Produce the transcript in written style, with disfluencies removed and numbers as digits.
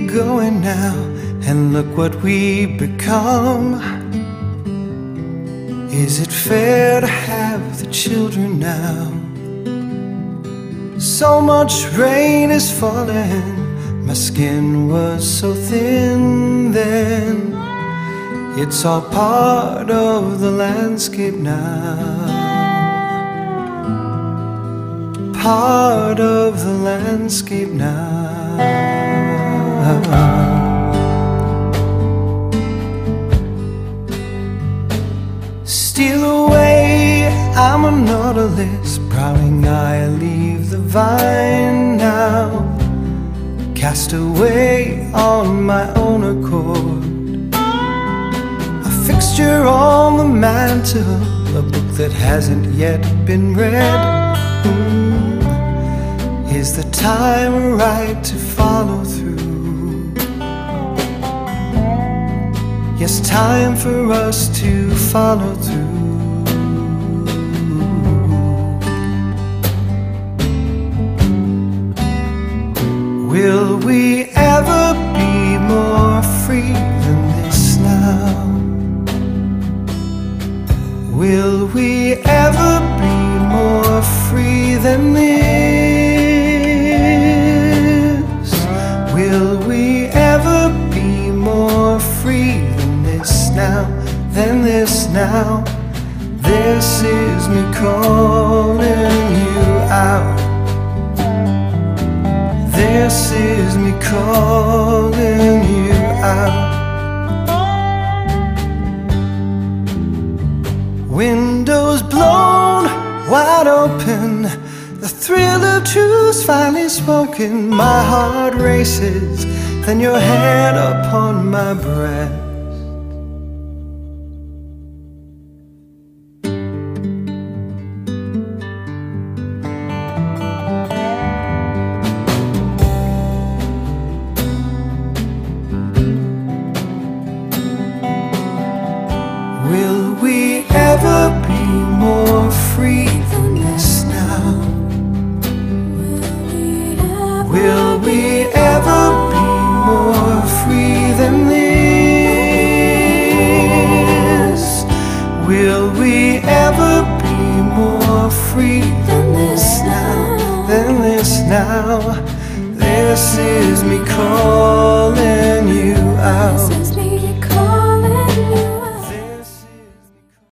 going now, and look what we've become. Is it fair to have the children now? So much rain is falling, my skin was so thin then. It's all part of the landscape now, part of the landscape now. Steal away, I'm a nautilus, prowling I leave the vine now. Cast away on my own accord, a fixture on the mantle, a book that hasn't yet been read. Is the time right to follow through? Yes, time for us to follow through. Will we ever be more free than this now? Will we ever be more free than this? Will we ever be more free than this now? Than this now? This is me calling you out. This is me calling you out. Windows blown wide open, the thrill of truth's finally spoken. My heart races, then your hand upon my breast. Will we ever be more free than this now? Will we ever be more free than this? Will we ever be more free than this now? Than this now? This is me calling you out.